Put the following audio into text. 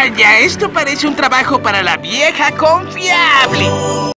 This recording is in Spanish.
Vaya, esto parece un trabajo para la vieja confiable.